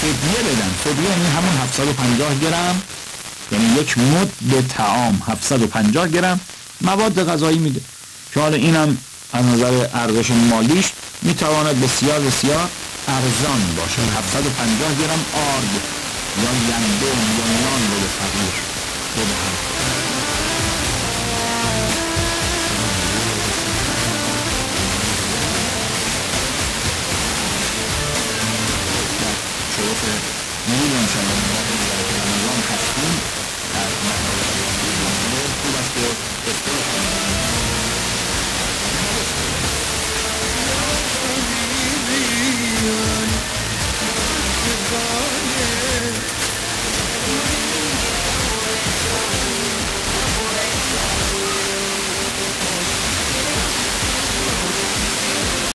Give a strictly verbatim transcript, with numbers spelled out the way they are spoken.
فدیه بدن. فدیه یعنی همون هفتصد و پنجاه گرم، یعنی یک مد طعام هفتصد و پنجاه گرم مواد غذایی میده که حالا اینم از نظر ارزش مالیش میتواند بسیار بسیار ارزان باشه. هفتصد و پنجاه گرم آرد یا گندم یا نان رو به فقیر بدهد. شروط میلیون شما رمضان هستیم